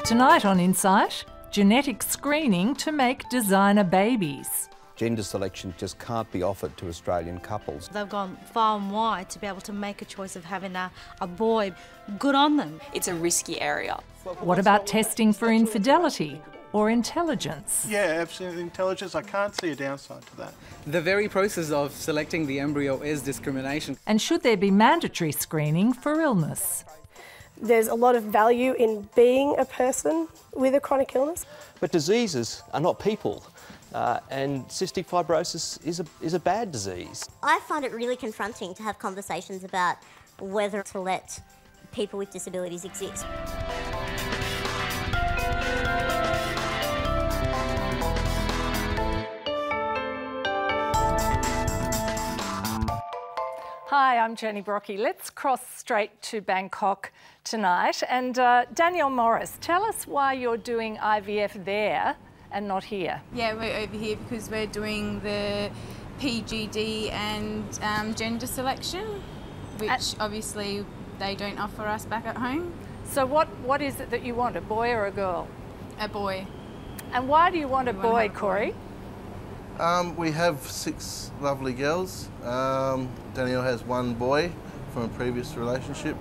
Tonight on Insight, genetic screening to make designer babies. Gender selection just can't be offered to Australian couples. They've gone far and wide to be able to make a choice of having a boy. Good on them. It's a risky area. What about testing for infidelity or intelligence? Yeah, absolutely. Intelligence, I can't see a downside to that. The very process of selecting the embryo is discrimination. And should there be mandatory screening for illness? There's a lot of value in being a person with a chronic illness. But diseases are not people. And cystic fibrosis is a bad disease. I find it really confronting to have conversations about whether to let people with disabilities exist. Hi, I'm Jenny Brockie. Let's cross straight to Bangkok tonight. And Danielle Morris, tell us why you're doing IVF there and not here. Yeah, we're over here because we're doing the PGD and gender selection, which obviously they don't offer us back at home. So what is it that you want, a boy or a girl? A boy. And why do you want a boy, Corey? We have 6 lovely girls. Danielle has 1 boy from a previous relationship.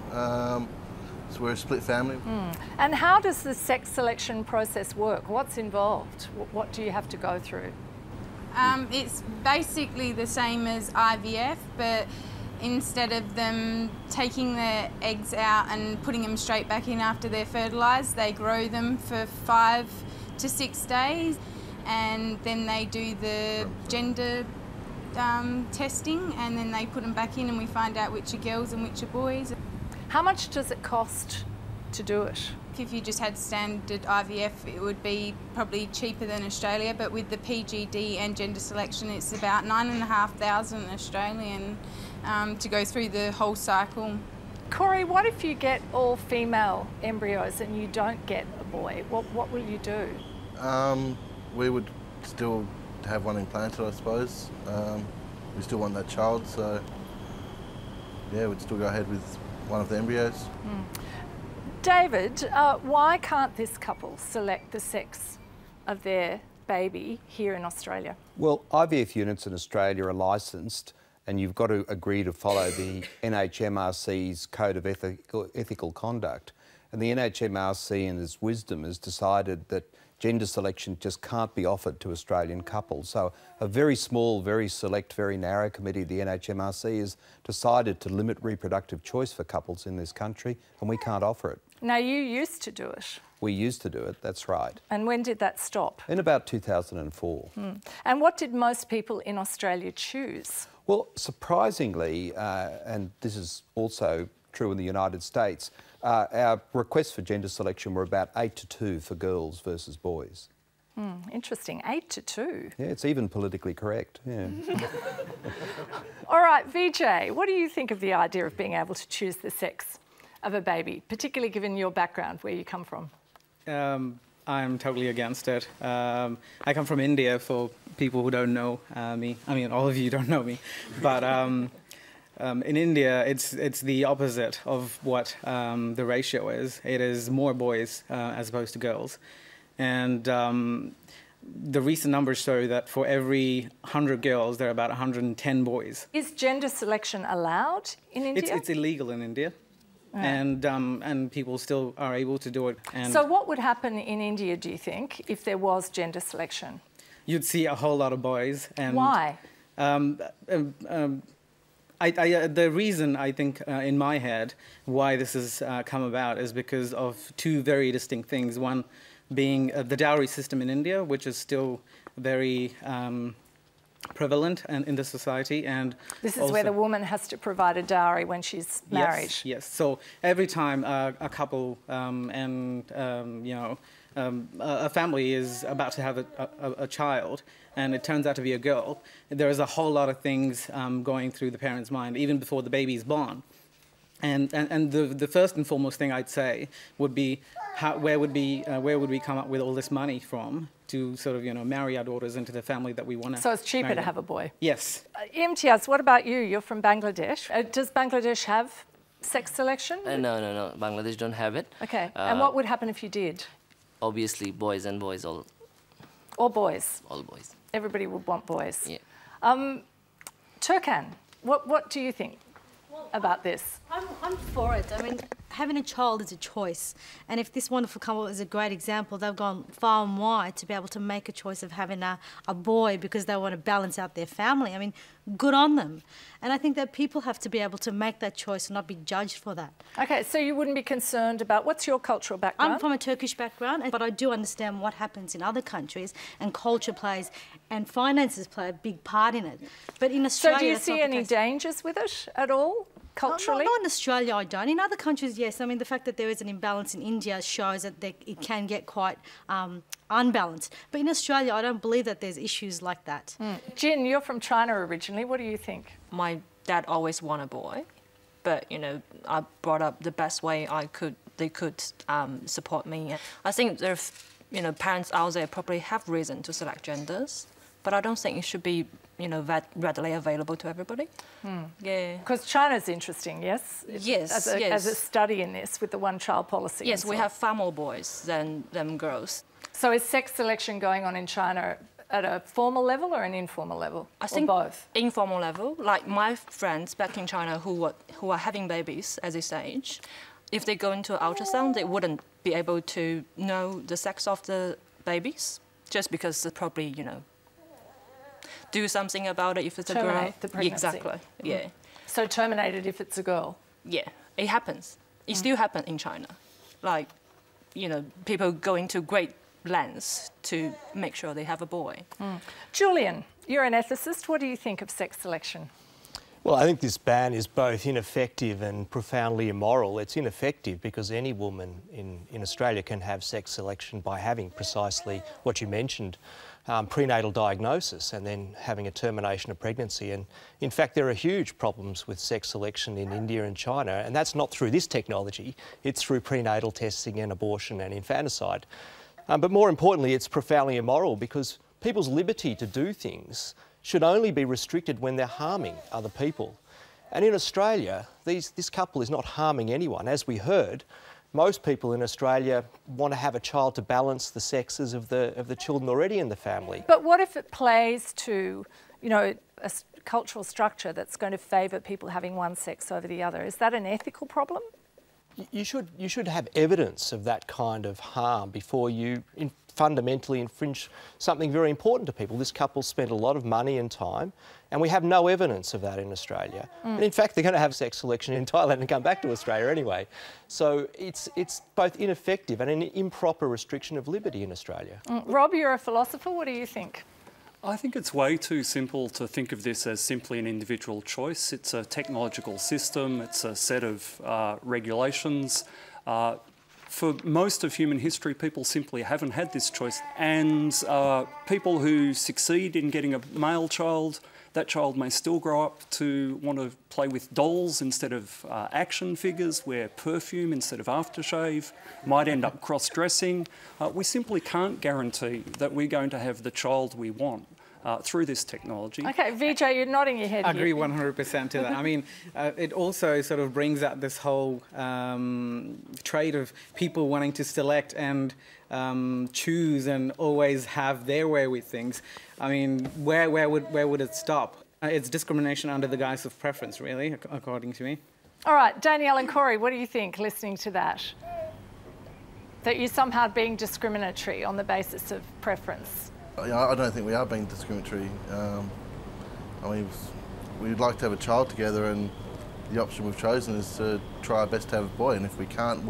So we're a split family. And how does the sex selection process work? What's involved? What do you have to go through? It's basically the same as IVF, but instead of them taking their eggs out and putting them straight back in after they're fertilised, they grow them for 5 to 6 days, and then they do the gender testing, and then they put them back in and we find out which are girls and which are boys. How much does it cost to do it? If you just had standard IVF, it would be probably cheaper than Australia, but with the PGD and gender selection, it's about 9,500 Australian to go through the whole cycle. Corey, what if you get all female embryos and you don't get a boy? What will you do? We would still have one implanted, I suppose. We still want that child, so yeah, we'd still go ahead with one of the embryos. David, why can't this couple select the sex of their baby here in Australia? Well, IVF units in Australia are licensed, and you've got to agree to follow the NHMRC's Code of Ethical Conduct. And the NHMRC, in its wisdom, has decided that gender selection just can't be offered to Australian couples. So a very small, very select, very narrow committee of the NHMRC has decided to limit reproductive choice for couples in this country, and we can't offer it. Now, you used to do it. We used to do it, that's right. And when did that stop? In about 2004. And what did most people in Australia choose? Well, surprisingly, and this is also true in the United States, our requests for gender selection were about 8 to 2 for girls versus boys. Interesting, 8 to 2. Yeah, it's even politically correct, yeah. All right, VJ, what do you think of the idea of being able to choose the sex of a baby, particularly given your background, where you come from? I'm totally against it. I come from India, for people who don't know me. I mean, all of you don't know me, but in India, it's the opposite of what the ratio is. It is more boys as opposed to girls. And the recent numbers show that for every 100 girls, there are about 110 boys. Is gender selection allowed in India? It's illegal in India. Right. And people still are able to do it. And so what would happen in India, do you think, if there was gender selection? You'd see a whole lot of boys. And why? The reason, I think, in my head, why this has come about is because of 2 very distinct things. One being the dowry system in India, which is still very prevalent in the society, and this is where the woman has to provide a dowry when she's married. Yes. So every time a couple a family is about to have a child, and it turns out to be a girl, there is a whole lot of things going through the parent's mind even before the baby is born. And the first and foremost thing I'd say would be where would we come up with all this money from to sort of marry our daughters into the family that we want to. So it's cheaper to have a boy. Yes. Imtiaz, what about you? You're from Bangladesh. Does Bangladesh have sex selection? No. Bangladesh don't have it. Okay. And what would happen if you did? Obviously, boys and boys all. Or boys? All boys. Everybody would want boys. Yeah. Turkan, what do you think about this? I'm for it. I mean, having a child is a choice. And if this wonderful couple is a great example, they've gone far and wide to be able to make a choice of having a boy because they want to balance out their family. I mean, good on them. And I think that people have to be able to make that choice and not be judged for that. Okay, so you wouldn't be concerned about, what's your cultural background? I'm from a Turkish background, but I do understand what happens in other countries, and culture plays and finances play a big part in it. But in Australia, so do you see any dangers with it at all? Culturally? Not in Australia, I don't. In other countries, yes. I mean, the fact that there is an imbalance in India shows that it can get quite unbalanced. But in Australia, I don't believe that there's issues like that. Jin, you're from China originally. What do you think? My dad always wanted a boy, but, you know, I brought up the best way they could support me. I think there, you know, parents out there probably have reason to select genders, but I don't think it should be, you know, readily available to everybody. Yeah. Because China's interesting, yes? Yes, as a study in this with the one-child policy. Yes, we have far more boys than girls. So is sex selection going on in China at a formal level or an informal level? I think both. Informal level. Like my friends back in China who are having babies at this age, if they go into ultrasound, they wouldn't be able to know the sex of the babies, just because they probably, you know, do something about it if it's a girl. Terminate the pregnancy. Exactly, yeah. So terminate it if it's a girl? Yeah, it happens. It still happens in China. Like, you know, people go into great lengths to make sure they have a boy. Julian, you're an ethicist. What do you think of sex selection? Well, I think this ban is both ineffective and profoundly immoral. It's ineffective because any woman in Australia can have sex selection by having precisely what you mentioned, prenatal diagnosis and then having a termination of pregnancy. And in fact, there are huge problems with sex selection in India and China, and that's not through this technology, it's through prenatal testing and abortion and infanticide. But more importantly, it's profoundly immoral because people's liberty to do things should only be restricted when they're harming other people. And in Australia, this couple is not harming anyone. As we heard, most people in Australia want to have a child to balance the sexes of the children already in the family. But what if it plays to, you know, a cultural structure that's going to favour people having one sex over the other? Is that an ethical problem? You should have evidence of that kind of harm before you fundamentally infringe something very important to people. This couple spent a lot of money and time, and we have no evidence of that in Australia. And in fact, they're going to have sex selection in Thailand and come back to Australia anyway. So it's both ineffective and an improper restriction of liberty in Australia. Rob, you're a philosopher. What do you think? I think it's way too simple to think of this as simply an individual choice. It's a technological system, it's a set of regulations. For most of human history, people simply haven't had this choice. And people who succeed in getting a male child, that child may still grow up to want to play with dolls instead of action figures, wear perfume instead of aftershave, might end up cross-dressing. We simply can't guarantee that we're going to have the child we want through this technology. Okay, Vijay, you're nodding your head. I agree 100% to that. I mean, it also sort of brings out this whole trait of people wanting to select and choose and always have their way with things. I mean, where would it stop? It's discrimination under the guise of preference, really, according to me. All right, Danielle and Corey, what do you think, listening to that? That you're somehow being discriminatory on the basis of preference? I don't think we are being discriminatory. I mean, we'd like to have a child together, and the option we've chosen is to try our best to have a boy, and if we can't,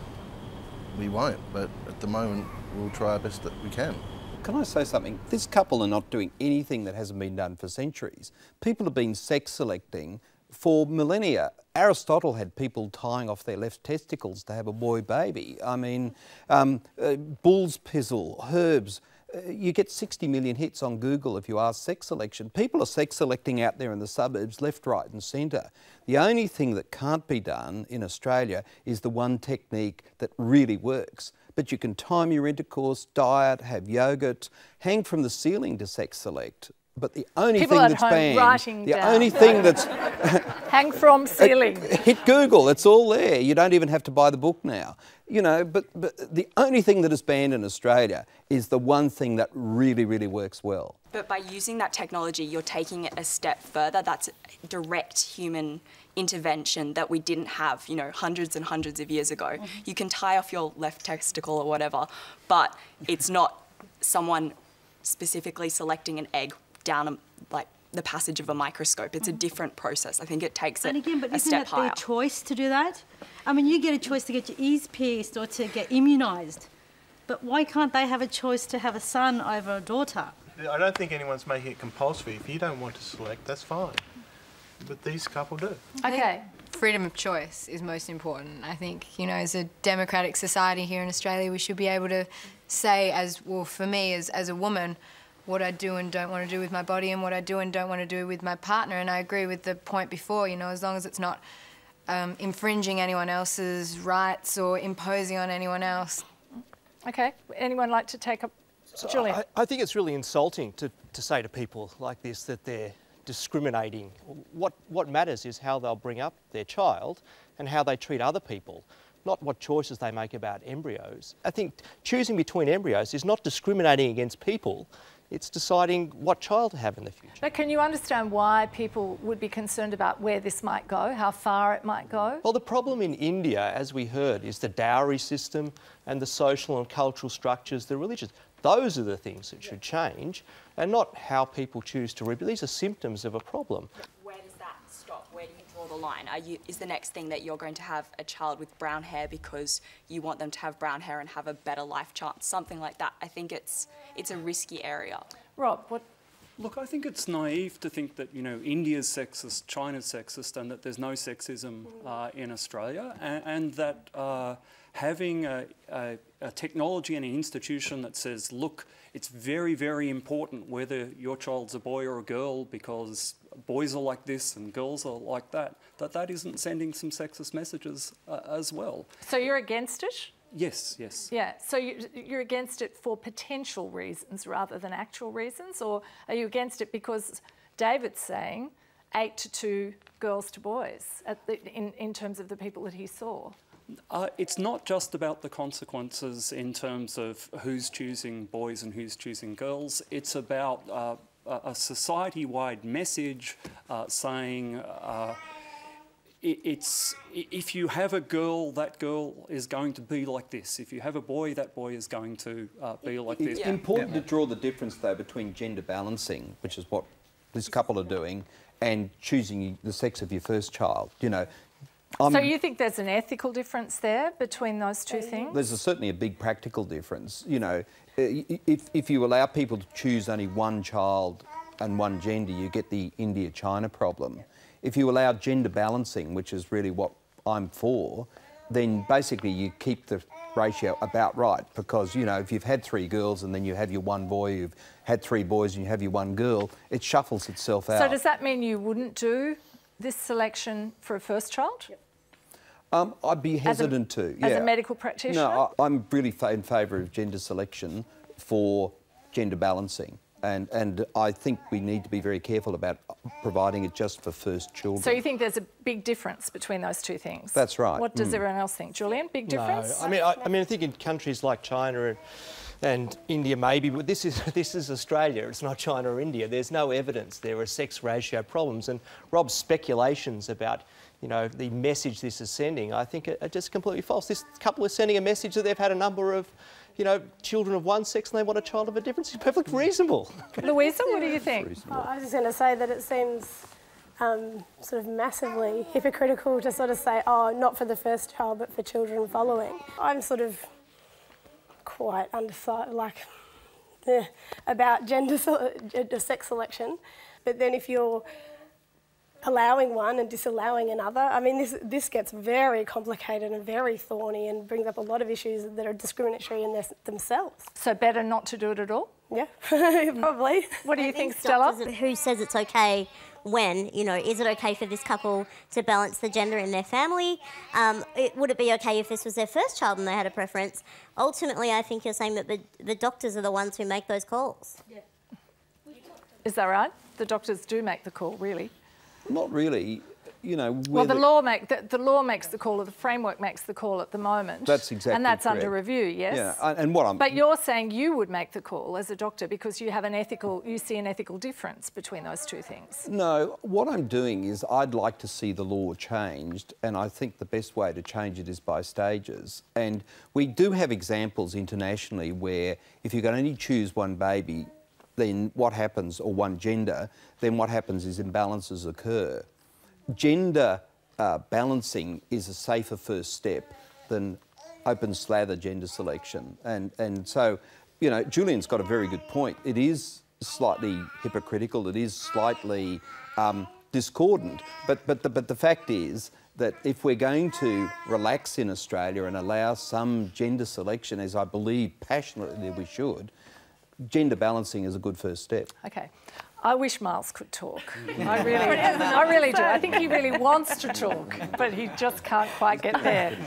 we won't. But at the moment, we'll try our best that we can. Can I say something? This couple are not doing anything that hasn't been done for centuries. People have been sex selecting for millennia. Aristotle had people tying off their left testicles to have a boy baby. I mean, bull's pizzle, herbs. You get 60 million hits on Google if you ask sex selection. People are sex selecting out there in the suburbs, left, right and centre. The only thing that can't be done in Australia is the one technique that really works. But you can time your intercourse, diet, have yogurt, hang from the ceiling to sex select. But the only People thing at that's home banned, writing the down. only thing that's Hang from ceiling. hit Google, it's all there. You don't even have to buy the book now. You know, but the only thing that is banned in Australia is the one thing that really, really works well. But by using that technology, you're taking it a step further. That's direct human intervention that we didn't have, you know, hundreds and hundreds of years ago. You can tie off your left testicle or whatever, but it's not someone specifically selecting an egg down like the passage of a microscope. It's a different process. I think it takes it And again, but a isn't step it higher. their choice to do that? I mean, you get a choice to get your ears pierced or to get immunised, but why can't they have a choice to have a son over a daughter? I don't think anyone's making it compulsory. If you don't want to select, that's fine. But these couple do. Okay. Freedom of choice is most important. I think, you know, as a democratic society here in Australia, we should be able to say, as well, for me, as a woman, what I do and don't want to do with my body and what I do and don't want to do with my partner. And I agree with the point before, you know, as long as it's not infringing anyone else's rights or imposing on anyone else. Okay. Anyone like to take up? Julian. I think it's really insulting to say to people like this that they're discriminating. What matters is how they'll bring up their child and how they treat other people, not what choices they make about embryos. I think choosing between embryos is not discriminating against people, it's deciding what child to have in the future. But can you understand why people would be concerned about where this might go, how far it might go? Well, the problem in India, as we heard, is the dowry system and the social and cultural structures, the religious. Those are the things that should change, and not how people choose to reproduce. These are symptoms of a problem. Where does that stop? Where do you draw the line? Is the next thing that you're going to have a child with brown hair because you want them to have brown hair and have a better life chance? Something like that. I think it's a risky area. Rob, what? Look, I think it's naive to think that, you know, India's sexist, China's sexist, and that there's no sexism in Australia, and that having a technology and an institution that says, look, it's very, very important whether your child's a boy or a girl because boys are like this and girls are like that, that isn't sending some sexist messages as well. So you're against it? Yes, yes. Yeah, so you're against it for potential reasons rather than actual reasons, or are you against it because David's saying 8 to 2 girls to boys in terms of the people that he saw? It's not just about the consequences in terms of who's choosing boys and who's choosing girls. It's about a society-wide message saying if you have a girl, that girl is going to be like this. If you have a boy, that boy is going to be like this. It's important to draw the difference, though, between gender balancing, which is what this couple are doing, and choosing the sex of your first child. You know. So you think there's an ethical difference there between those two things? There's certainly a big practical difference. You know, if you allow people to choose only one child and one gender, you get the India-China problem. If you allow gender balancing, which is really what I'm for, then basically you keep the ratio about right, because, you know, if you've had 3 girls and then you have your one boy, you've had 3 boys and you have your one girl, it shuffles itself out. So does that mean you wouldn't do this selection for a first child? I'd be hesitant to. As a medical practitioner? No, I'm really in favour of gender selection for gender balancing. And I think we need to be very careful about providing it just for first children. So you think there's a big difference between those two things? That's right. What does everyone else think? Julian, big difference? No, I mean, I think in countries like China and India maybe, but this is Australia, it's not China or India. There's no evidence there are sex ratio problems, and Rob's speculations about, you know, the message this is sending, I think are just completely false. This couple is sending a message that they've had a number of, you know, children of one sex and they want a child of a different sex. It's perfectly reasonable. Louisa, what do you think? I was just going to say that it seems sort of massively hypocritical to sort of say, oh, not for the first child, but for children following. I'm sort of quite undecided, about gender sex selection, but then if you're allowing one and disallowing another, I mean, this gets very complicated and very thorny and brings up a lot of issues that are discriminatory in themselves. So better not to do it at all? Yeah, probably. What do you think, Stella? Who says it's okay when, you know, is it okay for this couple to balance the gender in their family? Would it be okay if this was their first child and they had a preference? Ultimately, I think you're saying that the doctors are the ones who make those calls. Yeah. Is that right? The doctors do make the call, really? Not really. You know, well, the law makes the call, or the framework makes the call at the moment. That's exactly and that's correct. under review. Yes. Yeah, and what I'm. But you're saying you would make the call as a doctor because you have you see an ethical difference between those two things. No, what I'm doing is I'd like to see the law changed, and I think the best way to change it is by stages. And we do have examples internationally where if you can only choose one baby, then what happens, or one gender, then what happens is imbalances occur. Gender balancing is a safer first step than open slather gender selection. And so, you know, Julian's got a very good point. It is slightly hypocritical, it is slightly discordant, but the fact is that if we're going to relax in Australia and allow some gender selection, as I believe passionately we should, gender balancing is a good first step. Okay. I wish Miles could talk. I really do. I think he really wants to talk, but he just can't quite get there.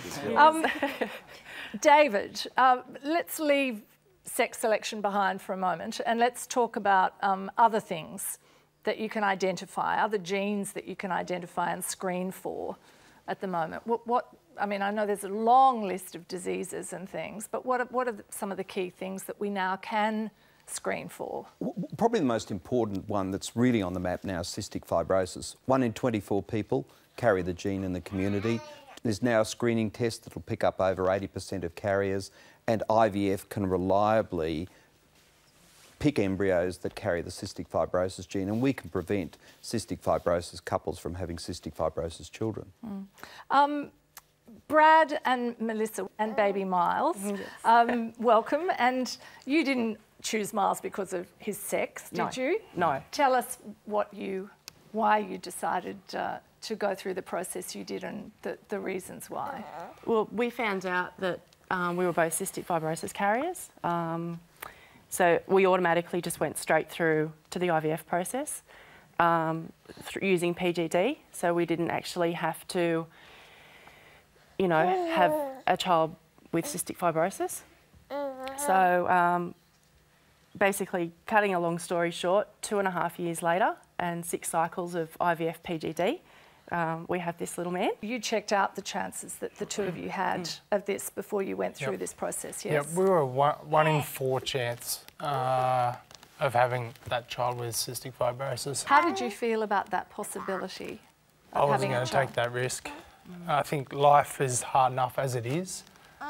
David, let's leave sex selection behind for a moment and let's talk about other things that you can identify, other genes that you can identify and screen for at the moment. I mean, I know there's a long list of diseases and things, but what are some of the key things that we now can screen for? Probably the most important one that's really on the map now is cystic fibrosis. 1 in 24 people carry the gene in the community. There's now a screening test that'll pick up over 80% of carriers, and IVF can reliably pick embryos that carry the cystic fibrosis gene, and we can prevent cystic fibrosis couples from having cystic fibrosis children. Brad and Melissa and baby Miles, welcome. And you didn't choose Miles because of his sex, did you? No. Tell us why you decided to go through the process you did and the reasons why. Well, we found out that we were both cystic fibrosis carriers. So we automatically just went straight through to the IVF process using PGD. So we didn't actually have to, you know, have a child with cystic fibrosis. So basically, cutting a long story short, 2.5 years later and 6 cycles of IVF PGD, we have this little man. You checked out the chances that the two of you had of this before you went through this process, yes? Yeah, we were 1 in 4 chance of having that child with cystic fibrosis. How did you feel about that possibility of I wasn't having a going to child? take that risk. I think life is hard enough as it is.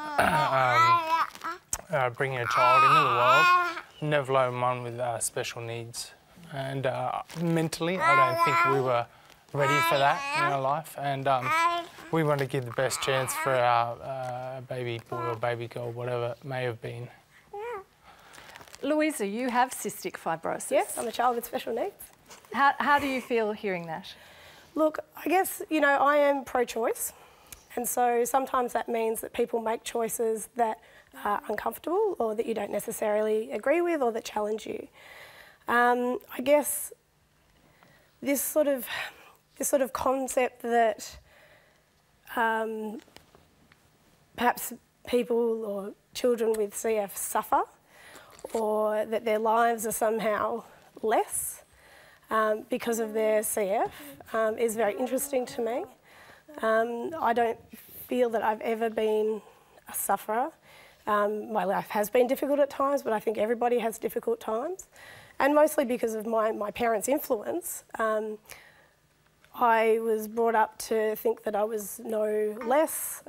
Bringing a child into the world, never alone one with special needs. And mentally, I don't think we were ready for that in our life. And we wanted to give the best chance for our baby boy or baby girl, whatever it may have been. Louisa, you have cystic fibrosis. Yes, I'm a child with special needs. How do you feel hearing that? Look, I guess, you know, I am pro-choice, and so sometimes that means that people make choices that are uncomfortable or that you don't necessarily agree with or that challenge you. I guess this sort of concept that perhaps people or children with CF suffer, or that their lives are somehow less because of their CF is very interesting to me. I don't feel that I've ever been a sufferer. My life has been difficult at times, but I think everybody has difficult times. And mostly because of my parents' influence. I was brought up to think that I was no less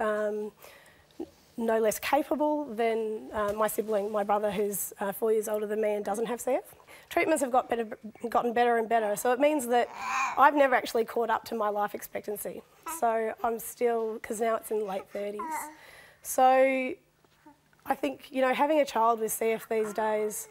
capable than my sibling, my brother, who's 4 years older than me and doesn't have CF. Treatments have gotten better and better, so it means that I've never actually caught up to my life expectancy. So I'm still, because now it's in the late 30s. So I think, you know, having a child with CF these days,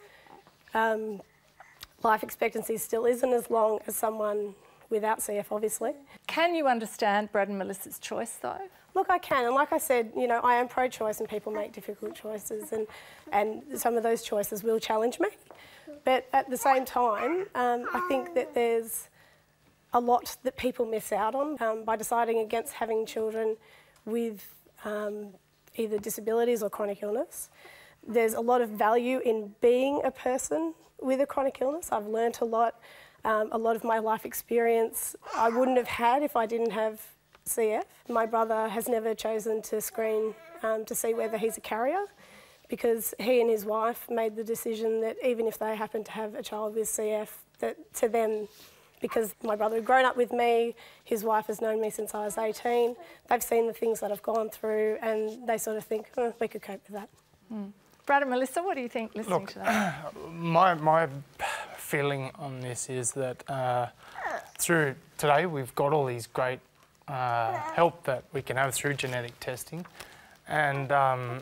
life expectancy still isn't as long as someone without CF, obviously. Can you understand Brad and Melissa's choice, though? Look, I can, and like I said, you know, I am pro-choice and people make difficult choices, and some of those choices will challenge me. But at the same time, I think that there's a lot that people miss out on by deciding against having children with either disabilities or chronic illness. there's a lot of value in being a person with a chronic illness. I've learnt a lot of my life experience I wouldn't have had if I didn't have CF. My brother has never chosen to screen to see whether he's a carrier, because he and his wife made the decision that even if they happen to have a child with CF, that to them, because my brother had grown up with me, his wife has known me since I was 18, they've seen the things that I've gone through and they sort of think, oh, we could cope with that. Brad and Melissa, what do you think listening to that? My feeling on this is that through today we've got all these great help that we can have through genetic testing, and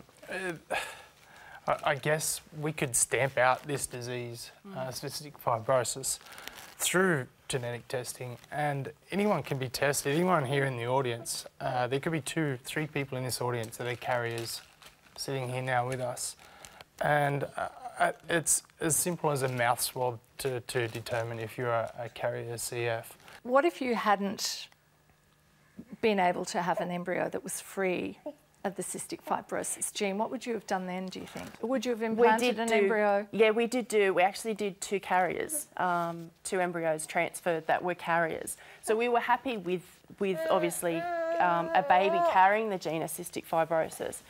I guess we could stamp out this disease, cystic fibrosis, through genetic testing, and anyone can be tested. Anyone here in the audience, there could be 2-3 people in this audience that are carriers sitting here now with us, and it's as simple as a mouth swab to determine if you're a carrier of CF. What if you hadn't been able to have an embryo that was free of the cystic fibrosis gene? What would you have done then, do you think? Would you have implanted an embryo? Yeah, we actually did 2 carriers, 2 embryos transferred that were carriers. So we were happy with obviously a baby carrying the gene of cystic fibrosis.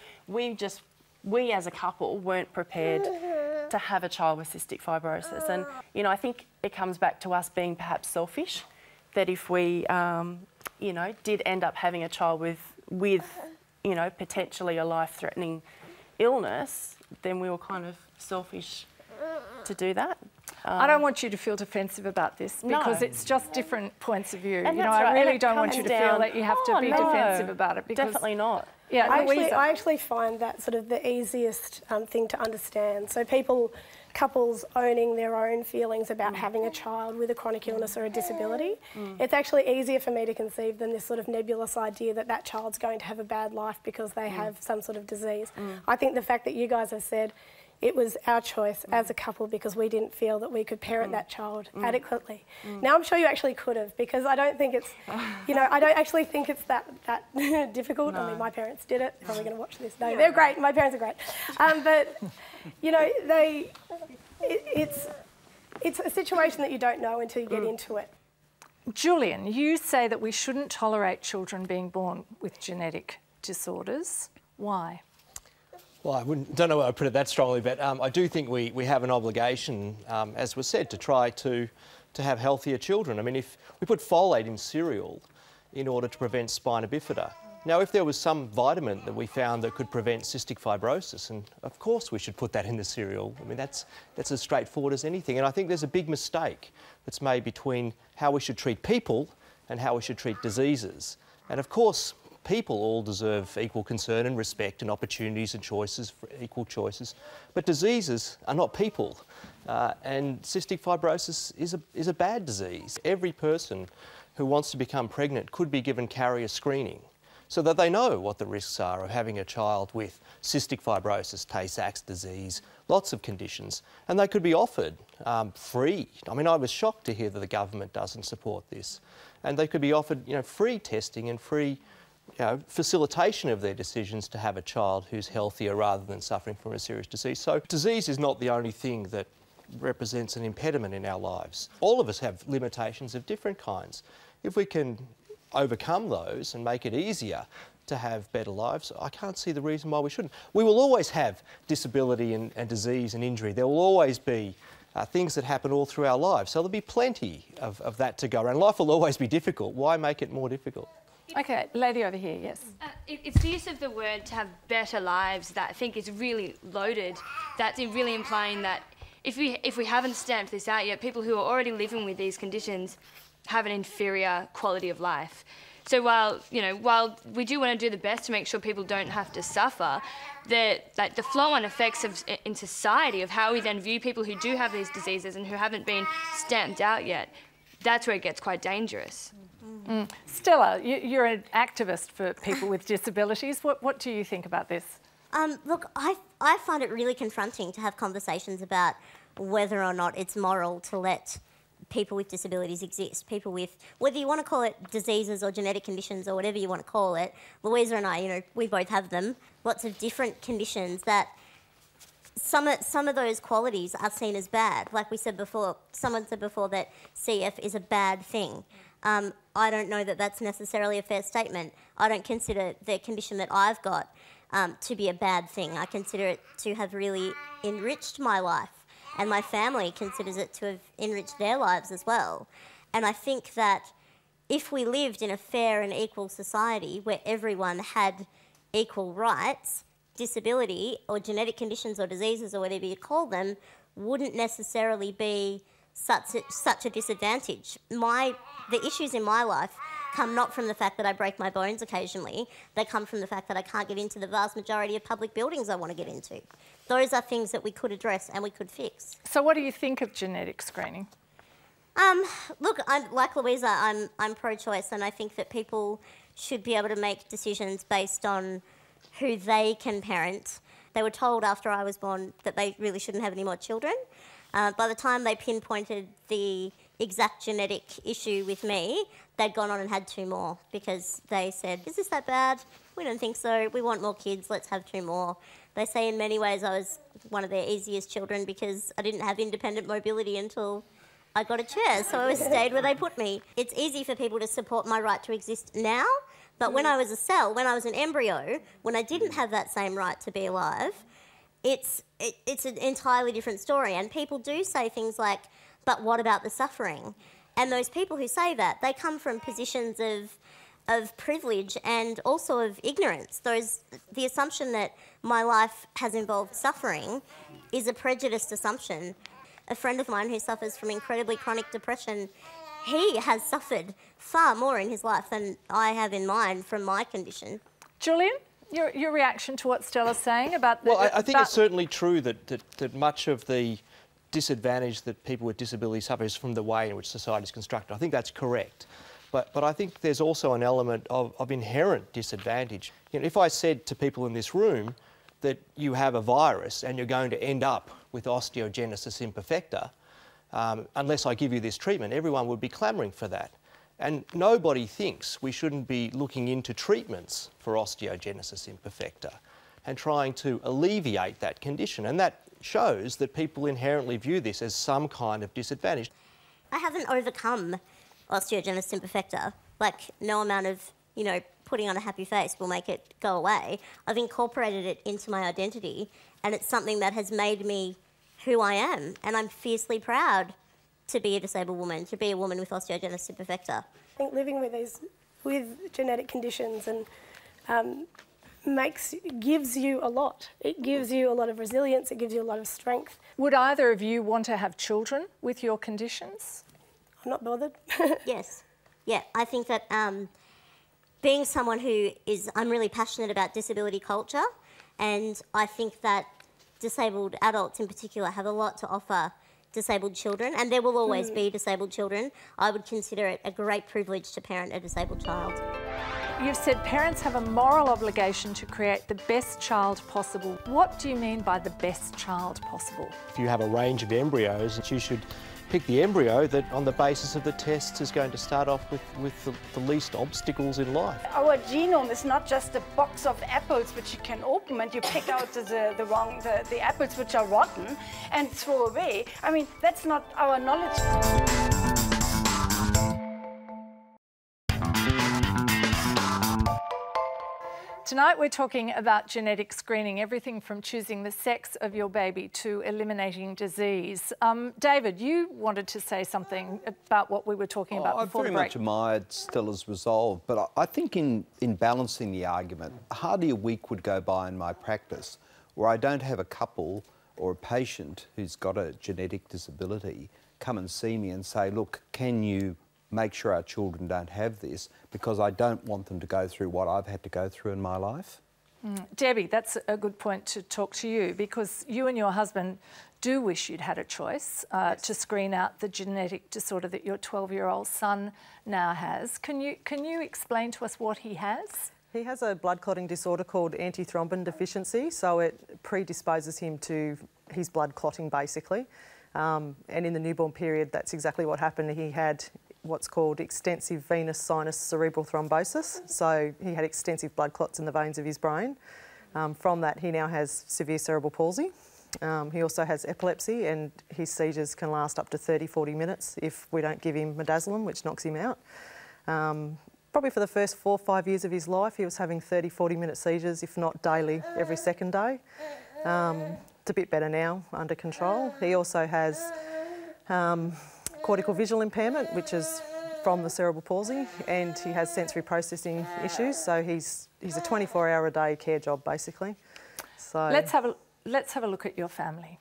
We as a couple weren't prepared to have a child with cystic fibrosis. And, you know, I think it comes back to us being perhaps selfish, that if we, you know, did end up having a child with you know, potentially a life-threatening illness, then we were kind of selfish to do that. I don't want you to feel defensive about this, because it's just different points of view. And you know, right. I really don't want you to feel that you have to be defensive about it. Because, definitely not. Yeah, I actually find that sort of the easiest thing to understand. So couples owning their own feelings about having a child with a chronic illness or a disability, it's actually easier for me to conceive than this sort of nebulous idea that that child's going to have a bad life because they have some sort of disease. I think the fact that you guys have said it was our choice as a couple because we didn't feel that we could parent that child adequately. Now I'm sure you actually could have, because I don't think it's, you know, I don't actually think it's that difficult. I mean, my parents did it. They're probably going to watch this. No, they're great. My parents are great. But, you know, it's a situation that you don't know until you get into it. Julian, you say that we shouldn't tolerate children being born with genetic disorders. Why? Well, I don't know why I put it that strongly, but I do think we have an obligation, as was said, to try to have healthier children. I mean, if we put folate in cereal in order to prevent spina bifida, now if there was some vitamin that we found that could prevent cystic fibrosis, and of course we should put that in the cereal. I mean, that's as straightforward as anything. And I think there's a big mistake that's made between how we should treat people and how we should treat diseases. And of course, people all deserve equal concern and respect and opportunities and choices, for equal choices. But diseases are not people. And cystic fibrosis is a bad disease. Every person who wants to become pregnant could be given carrier screening so that they know what the risks are of having a child with cystic fibrosis, Tay-Sachs disease, lots of conditions, and they could be offered free. I mean, I was shocked to hear that the government doesn't support this. And they could be offered, you know, free testing and free facilitation of their decisions to have a child who's healthier rather than suffering from a serious disease. So disease is not the only thing that represents an impediment in our lives. All of us have limitations of different kinds. If we can overcome those and make it easier to have better lives, I can't see the reason why we shouldn't. We will always have disability and disease and injury. There will always be things that happen all through our lives. So there'll be plenty of that to go around. Life will always be difficult. Why make it more difficult? Okay, lady over here, yes. It's the use of the word to have better lives that I think is really loaded. That's really implying that if we haven't stamped this out yet, people who are already living with these conditions have an inferior quality of life. So while we do want to do the best to make sure people don't have to suffer, the flow-on effects in society of how we then view people who do have these diseases and who haven't been stamped out yet, that's where it gets quite dangerous. Stella, you're an activist for people with disabilities. What do you think about this? Look, I find it really confronting to have conversations about whether or not it's moral to let people with disabilities exist. People with, whether you want to call it diseases or genetic conditions or whatever you want to call it, Louisa and I, we both have them, lots of different conditions that some of those qualities are seen as bad. Like we said before, someone said before that CF is a bad thing. I don't know that that's necessarily a fair statement. I don't consider the condition that I've got to be a bad thing. I consider it to have really enriched my life, and my family considers it to have enriched their lives as well. And I think that if we lived in a fair and equal society where everyone had equal rights, disability or genetic conditions or diseases or whatever you call them wouldn't necessarily be such a disadvantage. The issues in my life come not from the fact that I break my bones occasionally, they come from the fact that I can't get into the vast majority of public buildings I want to get into. Those are things that we could address and we could fix. So what do you think of genetic screening? Look, like Louisa, I'm pro-choice, and I think that people should be able to make decisions based on who they can parent. They were told after I was born that they really shouldn't have any more children. By the time they pinpointed the exact genetic issue with me, they'd gone on and had 2 more because they said, is this that bad? We don't think so. We want more kids. Let's have 2 more. They say in many ways I was one of their easiest children because I didn't have independent mobility until I got a chair, so I stayed where they put me. It's easy for people to support my right to exist now, but when I was a cell, when I was an embryo, when I didn't have that same right to be alive, it's an entirely different story. And people do say things like, but what about the suffering? And those people who say that, they come from positions of privilege and also of ignorance. The assumption that my life has involved suffering is a prejudiced assumption. A friend of mine who suffers from incredibly chronic depression, he has suffered far more in his life than I have in mine from my condition. Julian, your reaction to what Stella's saying about the... Well, I think it's certainly true that much of the disadvantage that people with disabilities suffer is from the way in which society is constructed. I think that's correct. But I think there's also an element of inherent disadvantage. You know, if I said to people in this room that you have a virus and you're going to end up with osteogenesis imperfecta, unless I give you this treatment, everyone would be clamouring for that. And nobody thinks we shouldn't be looking into treatments for osteogenesis imperfecta and trying to alleviate that condition. And that shows that people inherently view this as some kind of disadvantage. I haven't overcome osteogenesis imperfecta. Like, no amount of, putting on a happy face will make it go away. I've incorporated it into my identity, and it's something that has made me who I am. And I'm fiercely proud to be a disabled woman, to be a woman with osteogenesis imperfecta. I think living with genetic conditions and gives you a lot. It gives you a lot of resilience, it gives you a lot of strength. Would either of you want to have children with your conditions? I'm not bothered. Yes. Yeah, I think that being someone I'm really passionate about disability culture, and I think that disabled adults in particular have a lot to offer disabled children, and there will always be disabled children. I would consider it a great privilege to parent a disabled child. You've said parents have a moral obligation to create the best child possible. What do you mean by the best child possible? If you have a range of embryos, you should pick the embryo that, on the basis of the tests, is going to start off with the least obstacles in life. Our genome is not just a box of apples which you can open and you pick out the apples which are rotten and throw away. I mean, that's not our knowledge. Tonight we're talking about genetic screening, everything from choosing the sex of your baby to eliminating disease. David, you wanted to say something about what we were talking about before the break. I very much admired Stella's resolve, but I think in balancing the argument, hardly a week would go by in my practice where I don't have a couple or a patient who's got a genetic disability come and see me and say, look, can you make sure our children don't have this, because I don't want them to go through what I've had to go through in my life. Debbie, that's a good point to talk to you, because you and your husband do wish you'd had a choice to screen out the genetic disorder that your 12-year-old son now has. Can you explain to us what he has? He has a blood clotting disorder called antithrombin deficiency, so it predisposes him to his blood clotting, basically. And in the newborn period, that's exactly what happened. He had what's called extensive venous sinus cerebral thrombosis. So he had extensive blood clots in the veins of his brain. From that, he now has severe cerebral palsy. He also has epilepsy, and his seizures can last up to 30-40 minutes if we don't give him midazolam, which knocks him out. Probably for the first 4 or 5 years of his life, he was having 30-40 minute seizures, if not daily, every second day. It's a bit better now, under control. He also has cortical visual impairment, which is from the cerebral palsy, and he has sensory processing issues, so he's a 24-hour-a-day care job, basically. So let's have a look at your family.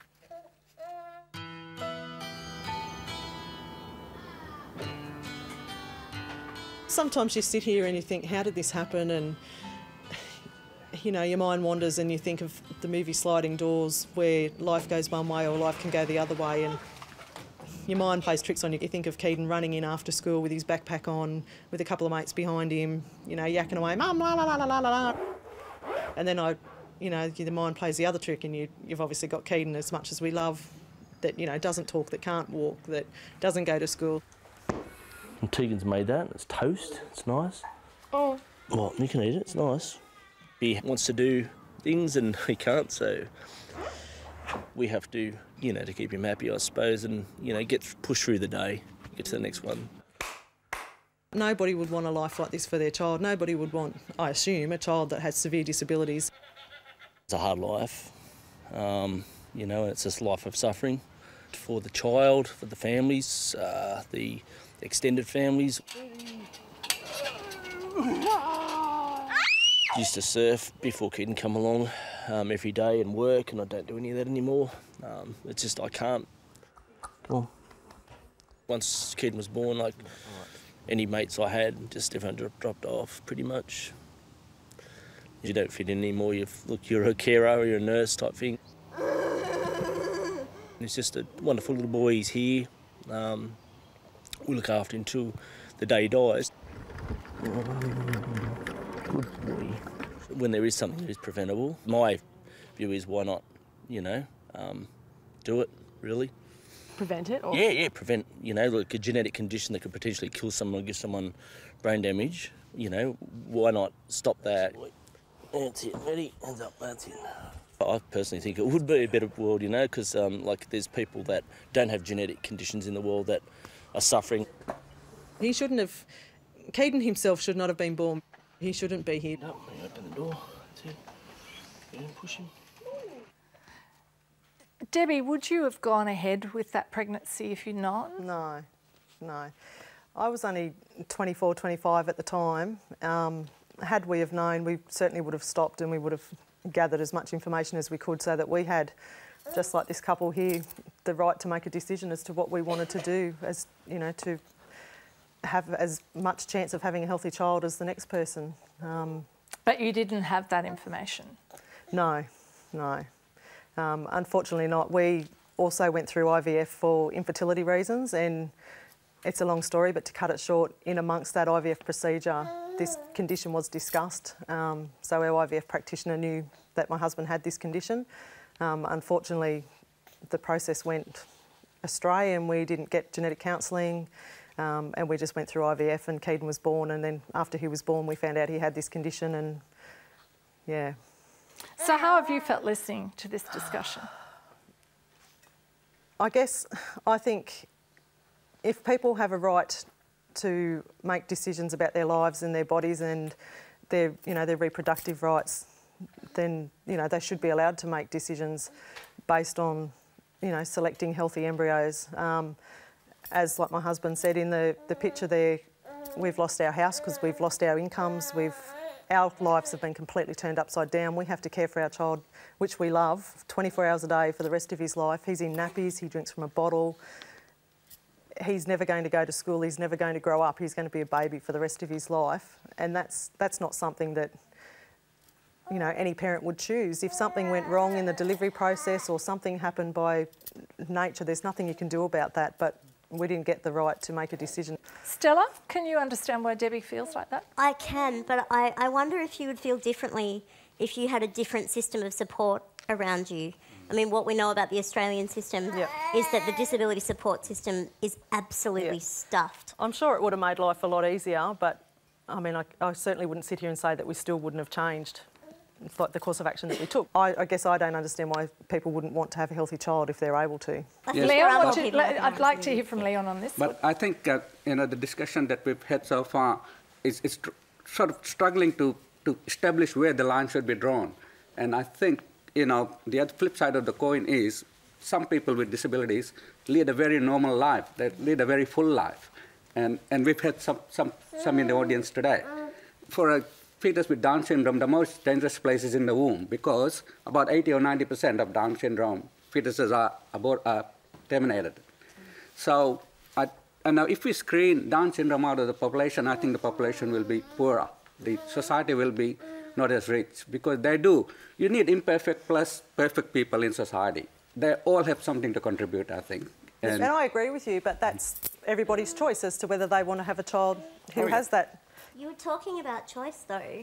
Sometimes you sit here and you think, how did this happen? And, you know, your mind wanders and you think of the movie Sliding Doors, where life goes one way or life can go the other way, and your mind plays tricks on you. You think of Keaton running in after school with his backpack on, with a couple of mates behind him, you know, yakking away, "Mum, la la la la la la." And then the mind plays the other trick, and you've obviously got Keaton, as much as we love, that, you know, doesn't talk, that can't walk, that doesn't go to school. And Tegan's made that. It's toast. It's nice. Oh. Well, you can eat it. It's nice. He wants to do things and he can't, so we have to, you know, to keep him happy, I suppose, and, you know, push through the day, get to the next one. Nobody would want a life like this for their child. Nobody would want, I assume, a child that has severe disabilities. It's a hard life, you know, it's just a life of suffering for the child, for the families, the extended families. Used to surf before Keaton come along every day and work, and I don't do any of that anymore. It's just I can't. Come on. Once Keaton was born, like any mates I had, just everyone dropped off pretty much. You don't fit in anymore. You're a carer, you're a nurse type thing. He's just a wonderful little boy. He's here. We look after him till the day he dies. Good boy. When there is something that is preventable, my view is why not, you know, do it, really. Prevent it? Or? Yeah, prevent, you know, like a genetic condition that could potentially kill someone or give someone brain damage, you know, why not stop that? That's it, ready, hands up, that's it. I personally think it would be a better world, you know, because like there's people that don't have genetic conditions in the world that are suffering. He shouldn't have, Keaton himself should not have been born. He shouldn't be here. No, open the door. That's it. Get in, push him. Debbie, would you have gone ahead with that pregnancy if you'd not? No. I was only 24, 25 at the time. Had we have known, we certainly would have stopped and we would have gathered as much information as we could so that we had, just like this couple here, the right to make a decision as to what we wanted to do, as, you know, to have as much chance of having a healthy child as the next person. But you didn't have that information? No. Unfortunately not. We also went through IVF for infertility reasons, and it's a long story, but to cut it short, in amongst that IVF procedure, this condition was discussed. So our IVF practitioner knew that my husband had this condition. Unfortunately, the process went astray and we didn't get genetic counselling, and we just went through IVF and Keaton was born, and then after he was born we found out he had this condition, and yeah. So how have you felt listening to this discussion? I think if people have a right to make decisions about their lives and their bodies and their reproductive rights, then, you know, they should be allowed to make decisions based on, you know, selecting healthy embryos. As like my husband said in the picture there, we've lost our house because we've lost our incomes. Our lives have been completely turned upside down. We have to care for our child, which we love, 24 hours a day for the rest of his life. He's in nappies, he drinks from a bottle. He's never going to go to school, he's never going to grow up, he's going to be a baby for the rest of his life. And that's not something that, you know, any parent would choose. If something went wrong in the delivery process or something happened by nature, there's nothing you can do about that, but we didn't get the right to make a decision. Stella, can you understand why Debbie feels like that? I can, but I wonder if you would feel differently if you had a different system of support around you. I mean, what we know about the Australian system is that the disability support system is absolutely stuffed. I'm sure it would have made life a lot easier, but I mean, I certainly wouldn't sit here and say that we still wouldn't have changed the course of action that we took. I guess I don't understand why people wouldn't want to have a healthy child if they're able to. Yes. Leon, I'd like to hear from Leon on this. But I think the discussion that we've had so far is sort of struggling to establish where the line should be drawn. And I think the other flip side of the coin is some people with disabilities lead a very normal life. They lead a very full life. And we've had some in the audience today. For a fetus with Down syndrome, the most dangerous place is in the womb because about 80 or 90% of Down syndrome fetuses are terminated. So, and now if we screen Down syndrome out of the population, I think the population will be poorer. The society will be not as rich because you need imperfect plus perfect people in society. They all have something to contribute, I think. And I agree with you, but that's everybody's choice as to whether they want to have a child who has that. You were talking about choice, though,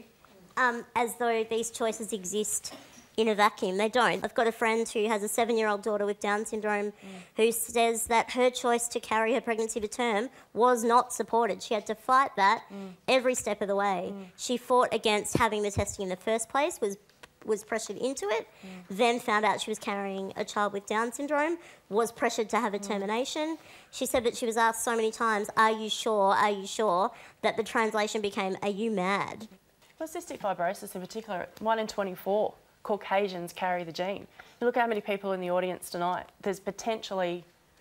as though these choices exist in a vacuum. They don't. I've got a friend who has a 7-year-old daughter with Down syndrome who says that her choice to carry her pregnancy to term was not supported. She had to fight that every step of the way. She fought against having the testing in the first place, was pressured into it, then found out she was carrying a child with Down syndrome, was pressured to have a termination. She said that she was asked so many times, are you sure, that the translation became, are you mad? Well, cystic fibrosis in particular, 1 in 24 Caucasians carry the gene. You look at how many people in the audience tonight, there's potentially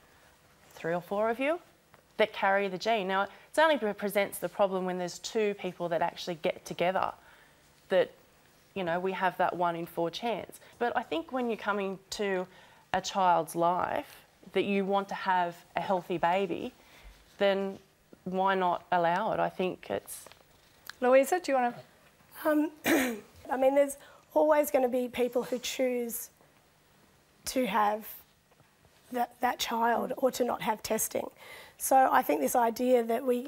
3 or 4 of you that carry the gene. Now, it only presents the problem when there's 2 people that actually get together that we have that 1 in 4 chance. But I think when you're coming to a child's life that you want to have a healthy baby, then why not allow it? I think it's... Louisa, do you want to... I mean, there's always going to be people who choose to have that child or to not have testing. So I think this idea that we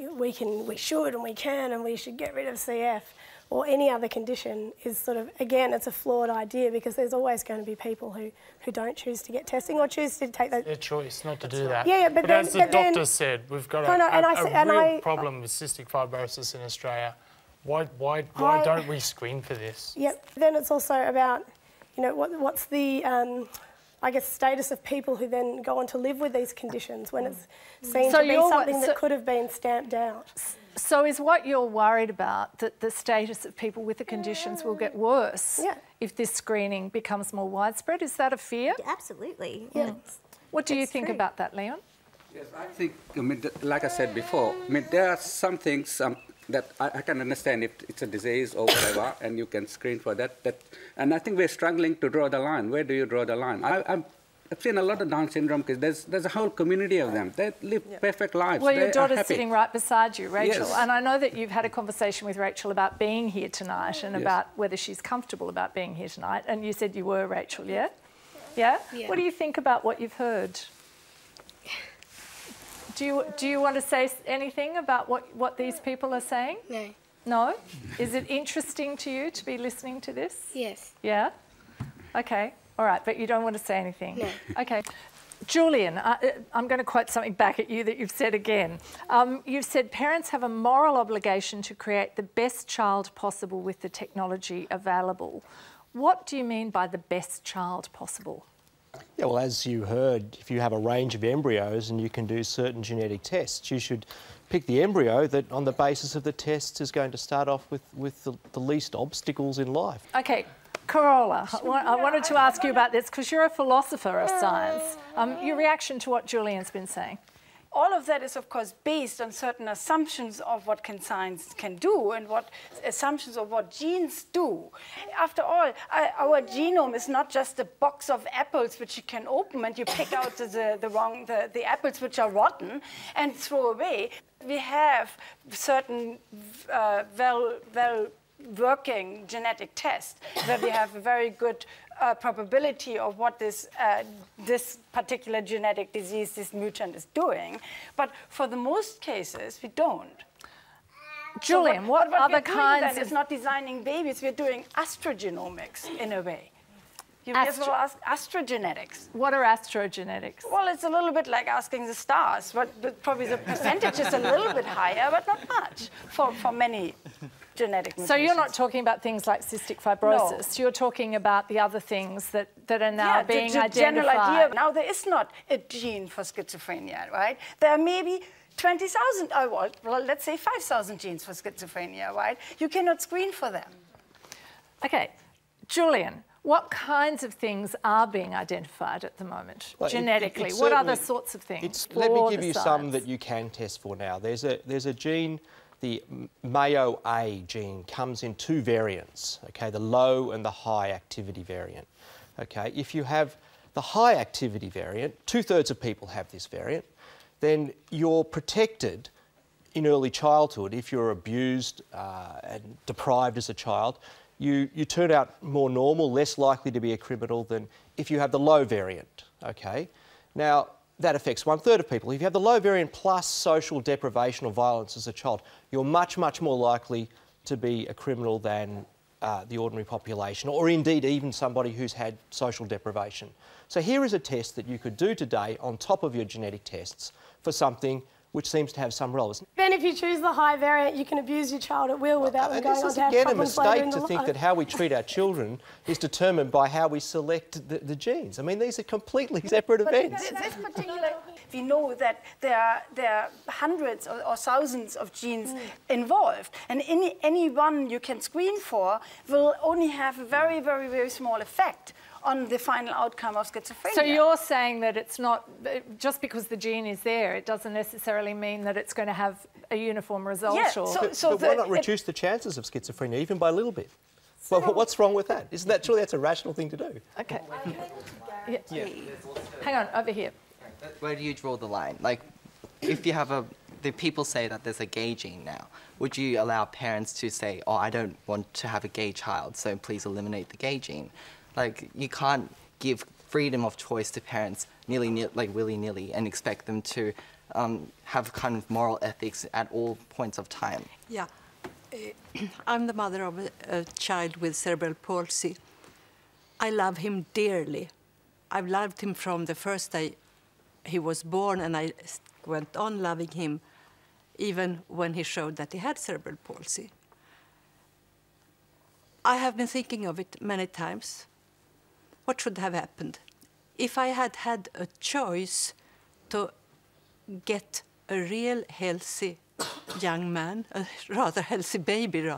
should get rid of CF or any other condition is sort of, again, it's a flawed idea because there's always going to be people who don't choose to get testing or choose to take that. Their choice not to do that. Yeah, but as the doctor said, we've got a real problem with cystic fibrosis in Australia. Why don't we screen for this? Yep. Then it's also about, what's the, I guess, status of people who then go on to live with these conditions when it's seen to be something that could have been stamped out. So is what you're worried about that the status of people with the conditions will get worse if this screening becomes more widespread? Is that a fear? Absolutely. Yeah. What do you think about that, Leon? Yes, I think, like I said before, there are some things that I can understand if it's a disease or whatever, and you can screen for that. And I think we're struggling to draw the line. Where do you draw the line? I've seen a lot of Down syndrome kids. There's a whole community of them. They live perfect lives. Well, your daughter's sitting right beside you, Rachel. Yes. And I know that you've had a conversation with Rachel about being here tonight and about whether she's comfortable about being here tonight. And you said you were, Rachel, yeah? Yeah? What do you think about what you've heard? Do you want to say anything about what these people are saying? No. No? Is it interesting to you to be listening to this? Yes. Yeah? Okay. All right, but you don't want to say anything? No. Okay. Julian, I'm going to quote something back at you that you've said again. You've said parents have a moral obligation to create the best child possible with the technology available. What do you mean by the best child possible? Yeah, well, as you heard, if you have a range of embryos and you can do certain genetic tests, you should pick the embryo that, on the basis of the tests, is going to start off with the least obstacles in life. Okay. Carola, I wanted to ask you about this because you're a philosopher of science. Your reaction to what Julian's been saying? All of that is, of course, based on certain assumptions of what science can do and what assumptions of what genes do. After all, our genome is not just a box of apples which you can open and you pick out the apples which are rotten and throw away. We have certain working genetic test where we have a very good probability of what this particular genetic disease, this mutant is doing. But for the most cases, we don't. Julian, so what other kinds of... It's not designing babies, we're doing astrogenomics in a way. You may as well ask astrogenetics. What are astrogenetics? Well, it's a little bit like asking the stars, but probably the percentage is a little bit higher, but not much for many genetic mutations. So you're not talking about things like cystic fibrosis. No. You're talking about the other things that are now being the identified. General idea. Now, there is not a gene for schizophrenia, right? There are maybe 20,000, well, let's say 5,000 genes for schizophrenia, right? You cannot screen for them. Okay. Julian, what kinds of things are being identified at the moment, genetically? What other sorts of things? Let me give you some that you can test for now. There's a gene, the MAO-A gene, comes in 2 variants, okay, the low and the high activity variant. Okay, if you have the high activity variant, 2/3 of people have this variant, then you're protected in early childhood. If you're abused and deprived as a child, you turn out more normal, less likely to be a criminal than if you have the low variant, okay? Now, that affects 1/3 of people. If you have the low variant plus social deprivation or violence as a child, you're much, much more likely to be a criminal than the ordinary population, or indeed even somebody who's had social deprivation. So here is a test that you could do today on top of your genetic tests for something which seems to have some relevance. Then if you choose the high variant, you can abuse your child at will without them going on to have problems later in the life. This is again a mistake to think that how we treat our children is determined by how we select the genes. I mean, these are completely separate events. This particular, we know that there are hundreds or thousands of genes involved, and any one you can screen for will only have a very, very, very small effect on the final outcome of schizophrenia. So you're saying that it's not, just because the gene is there, it doesn't necessarily mean that it's going to have a uniform result? Yeah, but why not reduce the chances of schizophrenia even by a little bit? Well, what's wrong with that? Isn't that surely that's a rational thing to do? Okay. Yeah. Hang on, over here. Where do you draw the line? Like, if you have the people say that there's a gay gene now, would you allow parents to say, oh, I don't want to have a gay child, so please eliminate the gay gene? Like, you can't give freedom of choice to parents willy-nilly and expect them to have kind of moral ethics at all points of time. Yeah. I'm the mother of a child with cerebral palsy. I love him dearly. I've loved him from the first day he was born, and I went on loving him even when he showed that he had cerebral palsy. I have been thinking of it many times. What should have happened? If I had had a choice to get a real healthy young man, a rather healthy baby,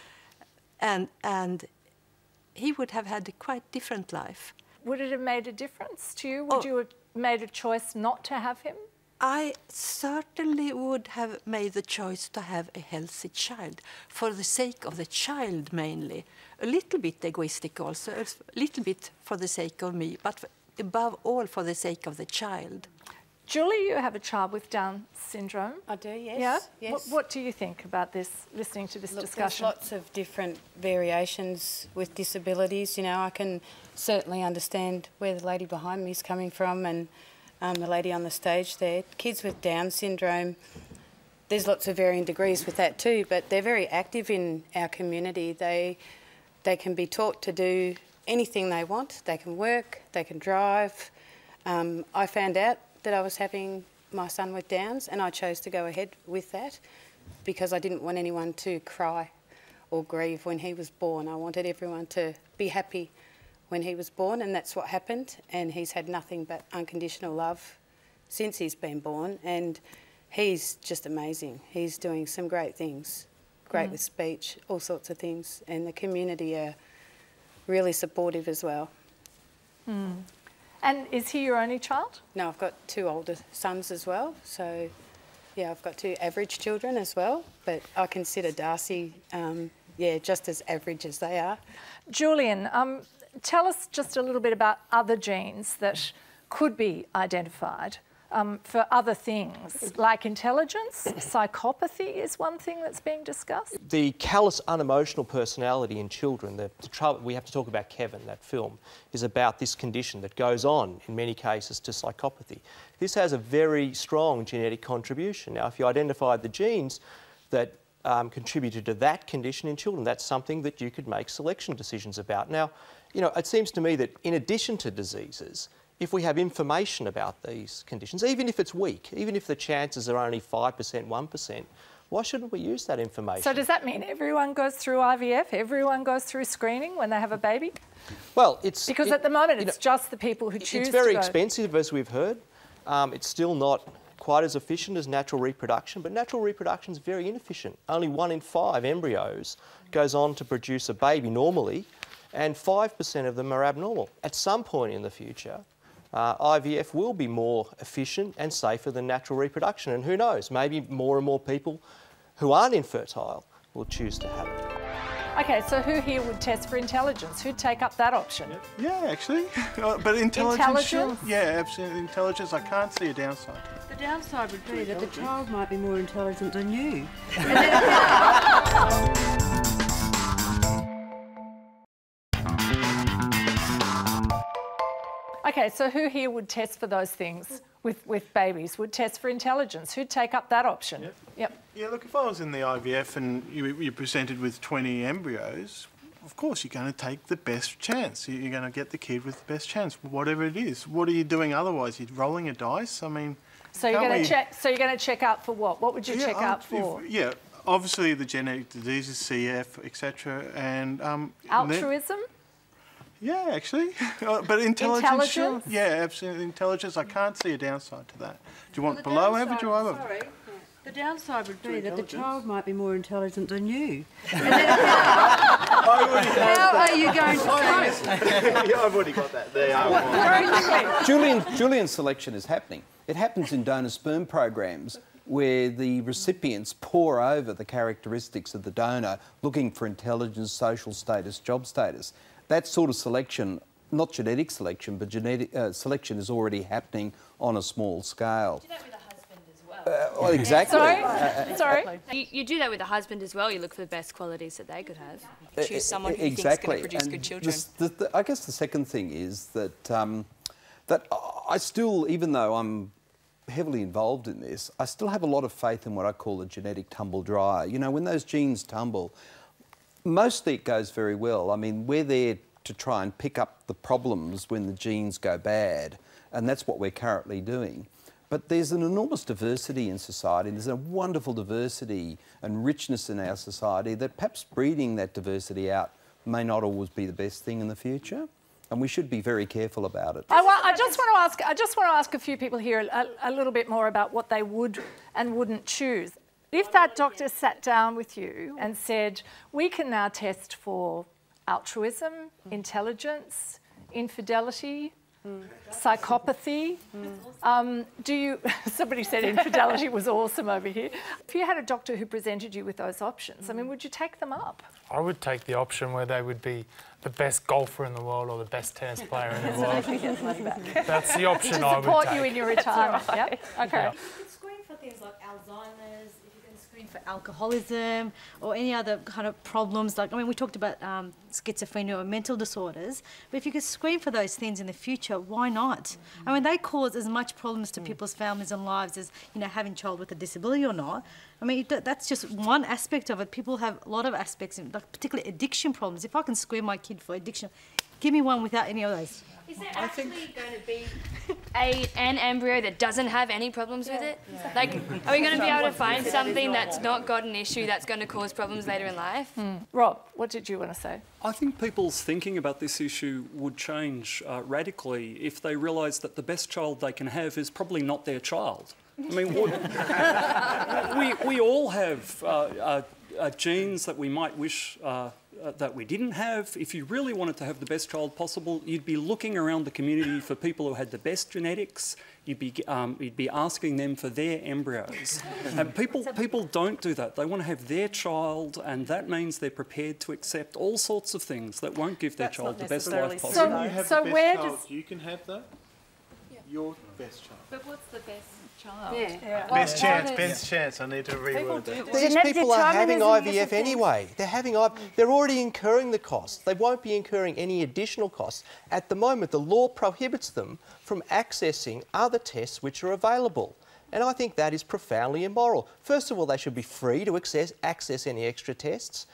and he would have had a quite different life. Would it have made a difference to you? Would you have made a choice not to have him? I certainly would have made the choice to have a healthy child, for the sake of the child mainly. A little bit egoistic also, a little bit for the sake of me, but above all for the sake of the child. Julie, you have a child with Down syndrome. I do, yes. Yeah? Yes. What do you think about this, listening to this discussion? There's lots of different variations with disabilities. You know, I can certainly understand where the lady behind me is coming from, and the lady on the stage there. Kids with Down syndrome, there's lots of varying degrees with that too, but they're very active in our community. They can be taught to do anything they want. They can work, they can drive. I found out that I was having my son with Downs, and I chose to go ahead with that because I didn't want anyone to cry or grieve when he was born. I wanted everyone to be happy when he was born, and that's what happened. And he's had nothing but unconditional love since he's been born, and he's just amazing. He's doing some great things, great with speech, all sorts of things, and the community are really supportive as well. And is he your only child? No, I've got 2 older sons as well, so yeah, I've got 2 average children as well, but I consider Darcy, just as average as they are. Julian, tell us just a little bit about other genes that could be identified for other things, like intelligence. Psychopathy is one thing that's being discussed. The callous, unemotional personality in children, the trouble, we have to talk about Kevin, that film, is about this condition that goes on, in many cases, to psychopathy. This has a very strong genetic contribution. Now, if you identified the genes that contributed to that condition in children, that's something that you could make selection decisions about. Now, you know, it seems to me that in addition to diseases, if we have information about these conditions, even if it's weak, even if the chances are only 5%, 1%, why shouldn't we use that information? So does that mean everyone goes through IVF? Everyone goes through screening when they have a baby? Well, it's... Because at the moment it's just the people who choose to go. It's very expensive, as we've heard. It's still not quite as efficient as natural reproduction, but natural reproduction is very inefficient. Only 1 in 5 embryos goes on to produce a baby normally, and 5% of them are abnormal. At some point in the future, IVF will be more efficient and safer than natural reproduction, and who knows, maybe more and more people who aren't infertile will choose to have it. Okay, so who here would test for intelligence? Who'd take up that option? Yeah, actually. But intelligence? Sure. Yeah, absolutely. Intelligence, I can't see a downside. The downside would be that the child might be more intelligent than you. Okay, so who here would test for those things with babies? Would test for intelligence? Who'd take up that option? Yep. Yeah, look, if I was in the IVF and you're presented with 20 embryos, of course you're going to take the best chance. You're going to get the kid with the best chance, whatever it is. What are you doing otherwise? You're rolling a dice? I mean... So you're going to check. So you're going to check out for what? What would you check out for? Obviously the genetic diseases, CF, etc., and altruism. Yeah, actually, but intelligence. Sure. Yeah, absolutely. Intelligence. I can't see a downside to that. Do you want below average or over? Sorry. The downside would be that the child might be more intelligent than you. How are you going to I've already got that. There you are. Julian selection is happening. It happens in donor sperm programs where the recipients pore over the characteristics of the donor looking for intelligence, social status, job status. That sort of selection, not genetic selection, but genetic selection is already happening on a small scale. You do that with a husband as well. Well, exactly. Sorry? You do that with a husband as well. You look for the best qualities that they could have. Choose someone who you think is going to produce good children. I guess the second thing is that, that I still, even though I'm heavily involved in this, I still have a lot of faith in what I call the genetic tumble dryer. You know, when those genes tumble, mostly it goes very well. I mean, we're there to try and pick up the problems when the genes go bad, and that's what we're currently doing. But there's an enormous diversity in society. There's a wonderful diversity and richness in our society that perhaps breeding that diversity out may not always be the best thing in the future. And we should be very careful about it. I just want to ask a few people here a little bit more about what they would and wouldn't choose. If that doctor sat down with you and said, we can now test for altruism, intelligence, infidelity, psychopathy, somebody said infidelity was awesome over here. If you had a doctor who presented you with those options, I mean, would you take them up? I would take the option where they would be the best golfer in the world or the best tennis player in the world. That's the option I would take. To support you in your retirement, yep. Okay. You can screen for things like Alzheimer's, for alcoholism or any other kind of problems. Like, I mean, we talked about schizophrenia or mental disorders, but if you could screen for those things in the future, why not? I mean, they cause as much problems to people's families and lives as, you know, having a child with a disability or not. I mean, that's just one aspect of it. People have a lot of aspects, like particularly addiction problems. If I can screen my kid for addiction, give me one without any of those. Is there actually going to be an embryo that doesn't have any problems with it? Like, are we going to be able to find something that's not got an issue that's going to cause problems later in life? Rob, what did you want to say? I think people's thinking about this issue would change radically if they realised that the best child they can have is probably not their child. I mean, we all have genes that we might wish that we didn't have. If you really wanted to have the best child possible, you'd be looking around the community for people who had the best genetics. You'd be asking them for their embryos. And people don't do that. They want to have their child, and that means they're prepared to accept all sorts of things that won't give their child the best life possible. So you have the best child, you can have that? Yeah. Your best child. But what's the best child? Yeah. Best chance. I need to reword that. These people are having IVF anyway. They're already incurring the costs. They won't be incurring any additional costs. At the moment, the law prohibits them from accessing other tests which are available. And I think that is profoundly immoral. First of all, they should be free to access any extra tests.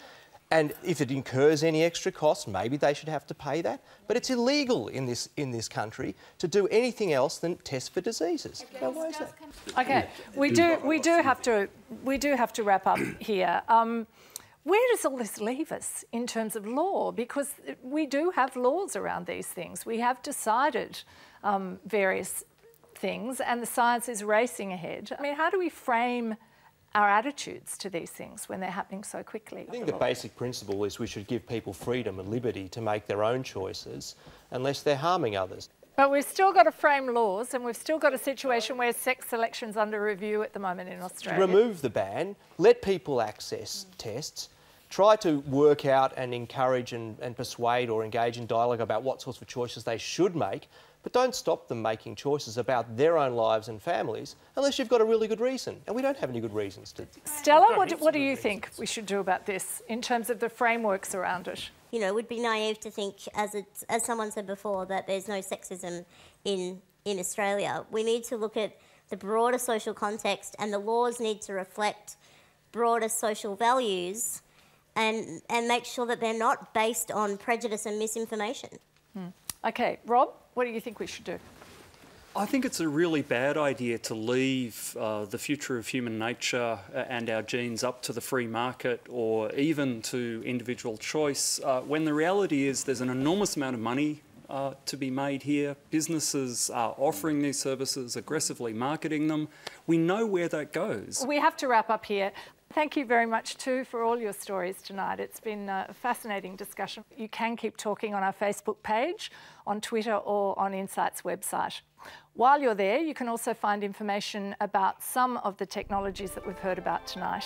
And if it incurs any extra costs, maybe they should have to pay that. But it's illegal in this country to do anything else than test for diseases. Now, why is that? Okay, we do have to wrap up here. Where does all this leave us in terms of law? Because we do have laws around these things. We have decided various things, and the science is racing ahead. I mean, how do we frame our attitudes to these things when they're happening so quickly? I think the basic principle is we should give people freedom and liberty to make their own choices unless they're harming others. But we've still got to frame laws, and we've still got a situation where sex selection's under review at the moment in Australia. Remove the ban, let people access tests, try to work out and encourage and persuade or engage in dialogue about what sorts of choices they should make, but don't stop them making choices about their own lives and families unless you've got a really good reason. And we don't have any good reasons to. Stella, what do you think we should do about this in terms of the frameworks around it? You know, it would be naive to think, as someone said before, that there's no sexism in Australia. We need to look at the broader social context, and the laws need to reflect broader social values and make sure that they're not based on prejudice and misinformation. Okay, Rob, what do you think we should do? I think it's a really bad idea to leave the future of human nature and our genes up to the free market or even to individual choice, when the reality is there's an enormous amount of money to be made here. Businesses are offering these services, aggressively marketing them. We know where that goes. We have to wrap up here. Thank you very much too for all your stories tonight. It's been a fascinating discussion. You can keep talking on our Facebook page, on Twitter or on Insight's website. While you're there, you can also find information about some of the technologies that we've heard about tonight.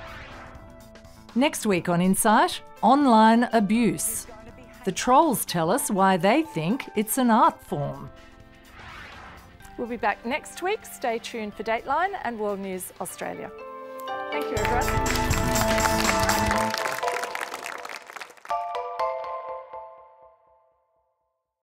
Next week on Insight, online abuse. The trolls tell us why they think it's an art form. We'll be back next week. Stay tuned for Dateline and World News Australia. Thank you, everyone.